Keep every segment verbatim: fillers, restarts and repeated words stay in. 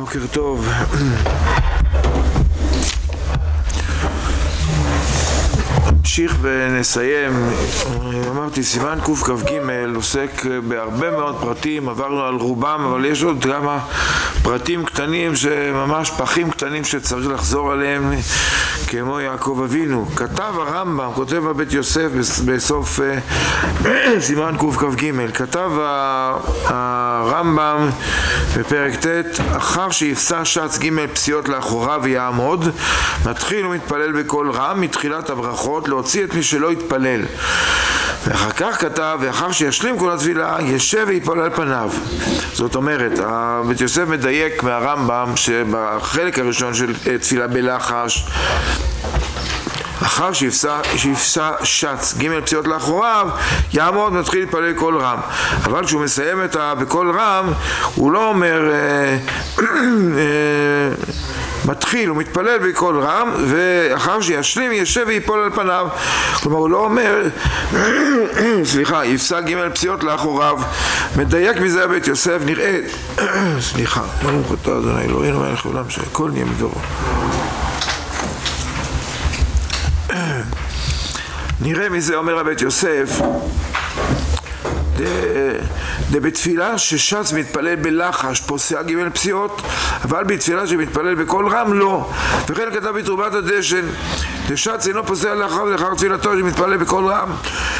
בוקר טוב. נמשיך ונסיים. אמרתי, סימן קכ"ג עוסק בהרבה מאוד פרטים, עברנו על רובם, אבל יש עוד כמה פרטים קטנים, שממש פחים קטנים שצריך לחזור עליהם, כמו יעקב אבינו. כתב הרמב"ם, כותב הבית יוסף בסוף סימן קכ"ג, כתב הרמב"ם בפרק ט', אחר שיפסע שץ ג' פסיעות לאחוריו ויעמוד, מתחיל ומתפלל בקול רם מתחילת הברכות להוציא את מי שלא יתפלל. ואחר כך כתב, ואחר שישלים כל התפילה ישב ויפול על פניו. זאת אומרת, הבית יוסף מדייק מהרמב"ם שבחלק הראשון של תפילה בלחש, אחר שיפסע, שיפסע שץ ג' פסיעות לאחוריו, יעמוד מתחיל להתפלל קול רם. אבל כשהוא מסיים את ה... בקול רם, הוא לא אומר אה, אה, מתחיל, הוא מתפלל בקול רם, ואחר שישלים ישב ויפול על פניו. כלומר, הוא לא אומר סליחה, יפסע ג' פסיעות לאחוריו. מדייק מזה הבית יוסף, נראה סליחה, ברוך אתה אדוני אלוהינו מלך העולם שהכל נהיה מדברו. נראה מזה, אומר הבית יוסף, בתפילה ששץ מתפלל בלחש פוסע ג' פסיעות, אבל בתפילה שמתפלל בקול רם לא. וכן כתב בתרומת הדשן, ששץ אינו פוסע לאחר לאחר תפילתו שמתפלל בקול רם,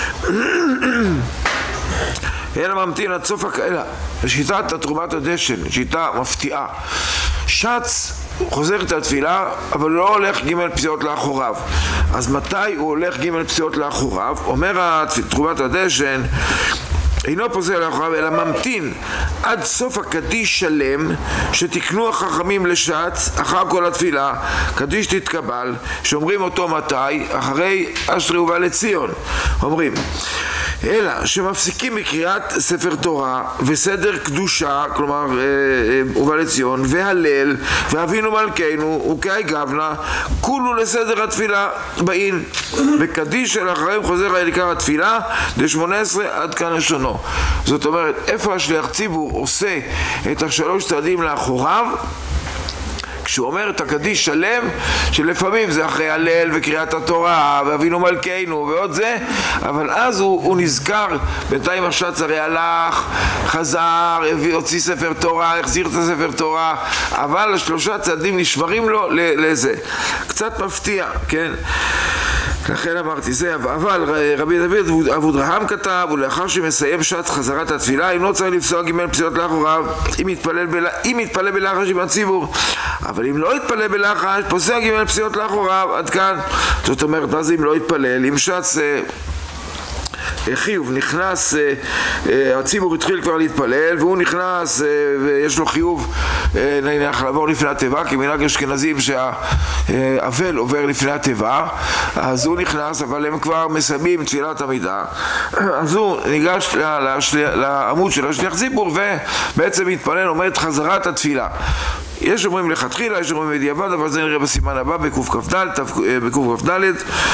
אלא ממתין עד סוף הקהלה. שיטת תרומת הדשן, שיטה מפתיעה. שץ חוזר את התפילה, אבל לא הולך ג' פסיעות לאחוריו. אז מתי הוא הולך ג' פסיעות לאחוריו? אומר תרומת הדשן, אינו פוסע לאחוריו, אלא ממתין עד סוף הקדיש שלם שתקנו החכמים לשץ אחר כל התפילה, קדיש תתקבל, שאומרים אותו מתי? אחרי אשרי ובא לציון. אומרים, אלא שמפסיקים בקריאת ספר תורה וסדר קדושה, כלומר ובא לציון, והלל ואבינו מלכנו וקאי גבנה, כולו לסדר התפילה באין, וקדיש של אחריהם חוזר על עיקר התפילה ל-שמונה עשרה עד כאן לשונו. זאת אומרת, איפה השליח ציבור עושה את השלוש צעדים לאחוריו, כשהוא אומר את הקדיש שלם, שלפעמים זה אחרי הלל וקריאת התורה ואבינו מלכנו ועוד זה, אבל אז הוא, הוא נזכר, בינתיים השץ הרי הלך, חזר, הוציא ספר תורה, החזיר את הספר תורה, אבל השלושה צעדים נשמרים לו לזה. קצת מפתיע, כן? לכן אמרתי זה, אבל רבי דוד אבודרהם כתב, ולאחר שמסיים שעת חזרת התפילה, אם לא צריך לפסוע ג' פסיעות לאחוריו, אם יתפלל, בל... אם יתפלל בלחש עם הציבור, אבל אם לא יתפלל בלחש, פוסע ג' פסיעות לאחוריו, עד כאן. זאת אומרת, מה זה אם לא יתפלל? אם שץ חיוב, נכנס, הציבור התחיל כבר להתפלל, והוא נכנס ויש לו חיוב נניח לעבור לפני התיבה, כי מנהג אשכנזים שהאבל עובר לפני התיבה, אז הוא נכנס, אבל הם כבר מסיימים תפילת עמידה, אז הוא ניגש לעמוד של השליח ציבור ובעצם מתפלל, אומר את חזרת התפילה. יש אומרים לכתחילה, יש אומרים בדיעבד, אבל זה נראה בסימן הבא בקכ"ד.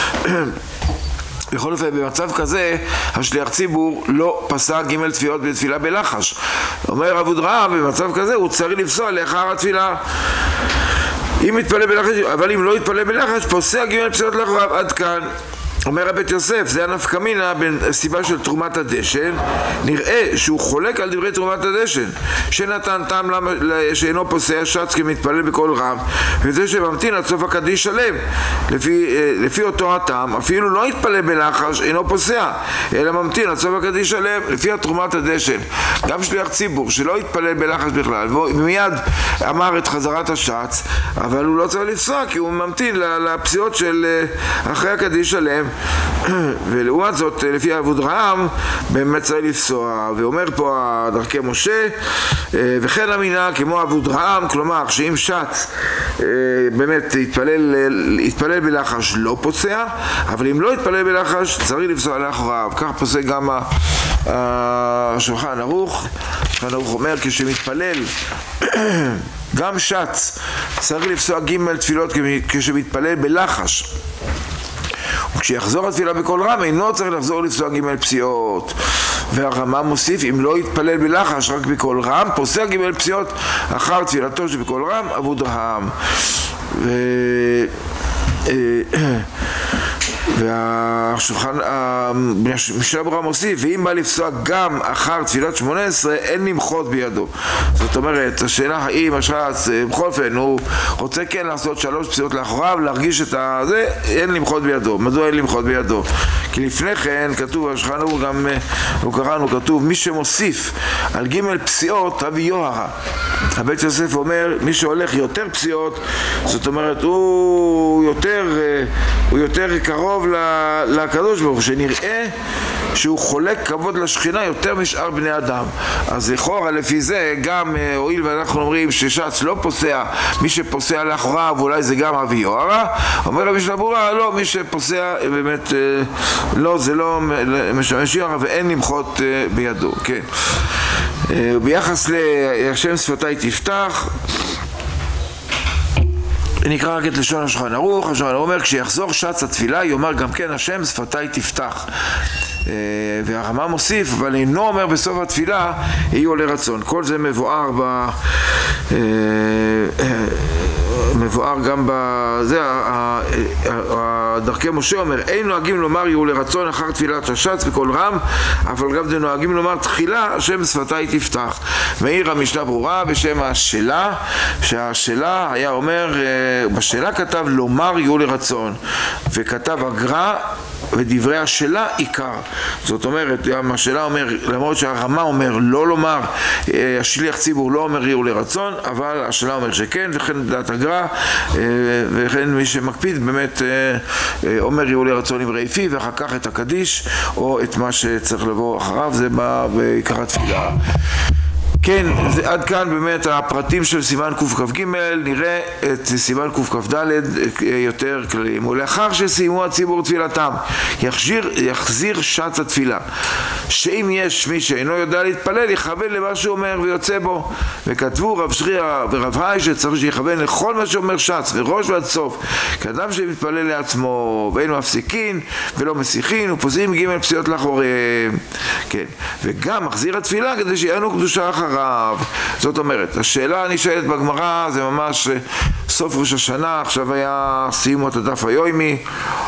בכל אופן, במצב כזה, השליח ציבור לא פסק ג' תפילות בתפילה בלחש. אומר אבודרהם, במצב כזה הוא צריך לפסוע לאחר התפילה. אם יתפלל בלחש, אבל אם לא יתפלל בלחש, פוסע ג' פסיעות לאחוריו, עד כאן. אומר הבית יוסף, זה הנפקא מינה בין הסיבה של תרומת הדשן, נראה שהוא חולק על דברי תרומת הדשן, שנתן טעם שאינו פוסע שץ כמתפלל בקול רם, וזה שממתין עד סוף הקדיש שלם. לפי, לפי אותו הטעם, אפילו לא יתפלל בלחש, אינו פוסע, אלא ממתין עד סוף הקדיש שלם, לפי תרומת הדשן. גם שליח ציבור שלא יתפלל בלחש בכלל, ומיד אמר את חזרת השץ, אבל הוא לא צריך לפסוע, כי הוא ממתין לפסיעות של אחרי הקדיש שלם. ולעומת זאת, לפי אבודרהם, באמת צריך לפסוע, ואומר פה דרכי משה, וכן אמינה כמו אבודרהם, כלומר שאם שץ באמת יתפלל, יתפלל בלחש לא פוסע, אבל אם לא יתפלל בלחש צריך לפסוע לאחוריו. כך פוסק גם השולחן ערוך. השולחן ערוך אומר, כשמתפלל גם שץ צריך לפסוע ג' תפילות כשמתפלל בלחש, וכשיחזור התפילה בקול רם אינו צריך לחזור לפסוע ג' פסיעות. והרמה מוסיף, אם לא יתפלל בלחש רק בקול רם, פוסק ג' פסיעות אחר תפילתו שבקול רם אבוד רם. ו... והשולחן, משנה ברורה מוסיף, ואם בא לפסוע גם אחר תפילת שמונה עשרה, אין למחות בידו. זאת אומרת, השאלה האם השרץ, בכל אופן, הוא רוצה כן לעשות שלוש פסיעות לאחוריו, להרגיש את זה, אין למחות בידו. מדוע אין למחות בידו? כי לפני כן כתוב, השולחן הוא גם, הוא קראנו, כתוב, מי שמוסיף על ג' פסיעות, אבי יוהרה. הבית יוסף אומר, מי שהולך יותר פסיעות, זאת אומרת, הוא יותר, הוא יותר קרוב לקדוש ברוך הוא, שנראה שהוא חולק כבוד לשכינה יותר משאר בני אדם. אז לכאורה לפי זה גם הואיל ואנחנו אומרים ששץ לא פוסע, מי שפוסע לאחוריו אולי זה גם אבי יוהרה, אומר המשנה ברורה לא, מי שפוסע באמת לא, זה לא משמש יוהרה ואין למחות בידו. כן, ביחס להשם שפתי תפתח, נקרא רק את לשון השולחן ערוך. השולחן ערוך אומר, כשיחזור שץ התפילה יאמר גם כן השם שפתי תפתח. והרמה מוסיף, אבל אינו אומר בסוף התפילה יהיו לרצון. כל זה מבואר ב... מבואר גם בזה, דרכי משה אומר, אין נוהגים לומר יהיו לרצון אחר תפילת השץ בקול רם, אבל גם נוהגים לומר תחילה השם שפתי תפתח. מאיר המשנה ברורה בשם השאלה, שהשאלה היה אומר, בשאלה כתב לומר יהיו לרצון, וכתב הגר"א ודברי השאלה עיקר. זאת אומרת, גם השאלה אומר, למרות שהרמה אומר לא לומר, השליח ציבור לא אומר יהיו לרצון, אבל השאלה אומר שכן, וכן דעת הגר"א, וכן מי שמקפיד באמת אומר יהיו לרצון עם רעיפי, ואחר כך את הקדיש או את מה שצריך לבוא אחריו, זה בא בעיקר התפילה. כן, זה, עד כאן באמת הפרטים של סימן קכ"ג, נראה את סימן קכ"ד יותר כלליים. ולאחר שסיימו הציבור תפילתם, יחזיר, יחזיר שץ התפילה. שאם יש מי שאינו יודע להתפלל, יכוון למה שהוא אומר ויוצא בו. וכתבו רב שרי ורב היי שצריך שיכוון לכל מה שאומר שץ, מראש ועד סוף. כאדם שמתפלל לעצמו, ואינו מפסיקין ולא מסיחין, ופוזעים ג' פסיעות לאחוריהם. כן, וגם מחזיר התפילה כדי שיענו קדושה אחריו. זאת אומרת, השאלה הנשאלת בגמרא זה ממש סוף ראש השנה, עכשיו היה סיימו את הדף היומי,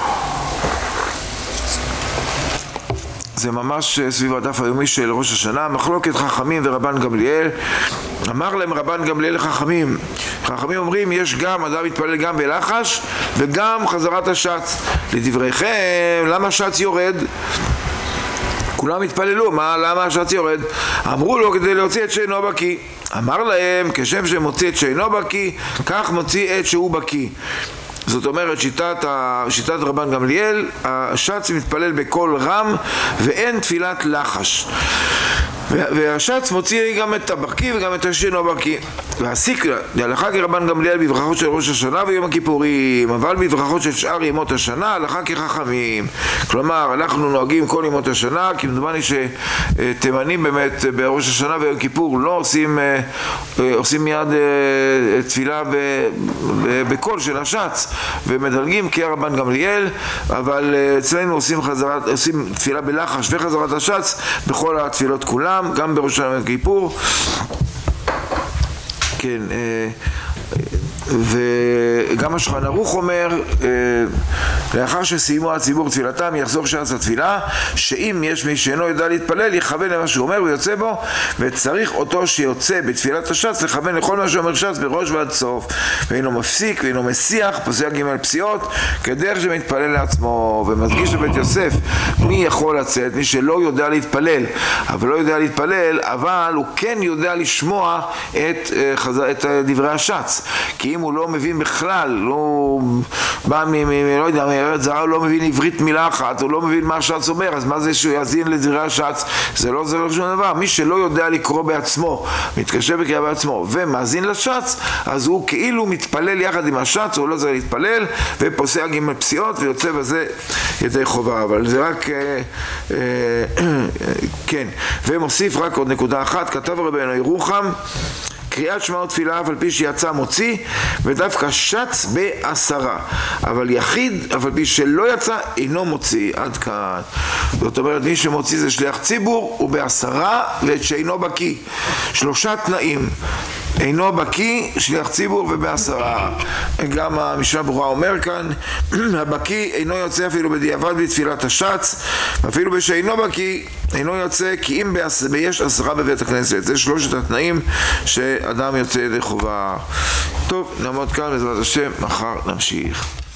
זה ממש סביב הדף היומי של ראש השנה, מחלוקת חכמים ורבן גמליאל. אמר להם רבן גמליאל לחכמים, חכמים אומרים יש גם, אדם מתפלל גם בלחש וגם חזרת השץ. לדבריכם, למה השץ יורד? כולם התפללו, מה, למה השץ יורד? אמרו לו כדי להוציא את שאינו בקיא. אמר להם, כשם שמוציא את שאינו בקיא, כך מוציא את שהוא בקיא. זאת אומרת, שיטת, שיטת רבן גמליאל, השץ מתפלל בקול רם ואין תפילת לחש. והשץ מוציא גם את הבקיא וגם את השאינו בקיא. והסיק להלכה כרבן גמליאל בברכות של ראש השנה ויום הכיפורים, אבל בברכות של שאר ימות השנה הלכה כחכמים. כלומר, אנחנו נוהגים כל ימות השנה, כי מדומני שתימנים באמת בראש השנה ויום כיפור לא עושים, עושים מיד תפילה בקול של השץ ומדלגים כרבן גמליאל, אבל אצלנו עושים, חזרת, עושים תפילה בלחש וחזרת השץ בכל התפילות כולם, גם בראש השנה ויום כיפור. כן, וגם השולחן ערוך אומר, לאחר שסיימו הציבור תפילתם יחזור שץ התפילה, שאם יש מי שאינו יודע להתפלל יכוון למה שהוא אומר ויוצא בו, וצריך אותו שיוצא בתפילת השץ לכוון לכל מה שאומר שץ בראש ועד סוף, ואינו מפסיק ואינו מסיח, פוסק ג' פסיעות כדרך שמתפלל לעצמו. ומדגיש לבית יוסף, מי יכול לצאת? מי שלא יודע להתפלל, אבל לא יודע להתפלל, אבל הוא כן יודע לשמוע את, את דברי השץ. כי אם הוא לא מבין בכלל, לא בא מ... לא יודע, מארץ זרה, הוא לא מבין עברית מילה אחת, הוא לא מבין מה השץ אומר, אז מה זה שהוא יאזין לדברי השץ? זה לא, זה לא שום דבר. מי שלא יודע לקרוא בעצמו, מתקשה בקריאה בעצמו, ומאזין לשץ, אז הוא כאילו מתפלל יחד עם השץ, הוא לא צריך להתפלל, ופוסע ג' פסיעות, ויוצא בזה ידי חובה. אבל זה רק... אה, אה, כן. ומוסיף רק עוד נקודה אחת, כתב רבנו ירוחם, קריאת שמע ותפילה אף על פי שיצא מוציא, ודווקא שץ בעשרה. אבל יחיד, אף על פי שלא יצא, אינו מוציא. עד כאן. זאת אומרת, מי שמוציא זה שליח ציבור, הוא בעשרה, ואת שאינו בקיא. שלושה תנאים. אינו בקיא, שליח ציבור ובעשרה. גם המשנה ברורה אומר כאן, הבקיא אינו יוצא אפילו בדיעבד בתפילת השץ, אפילו בשאינו בקיא אינו יוצא כי אם יש עשרה בבית הכנסת. זה שלושת התנאים שאדם יוצא ידי חובה. טוב, נעמוד כאן בעזרת השם, מחר נמשיך.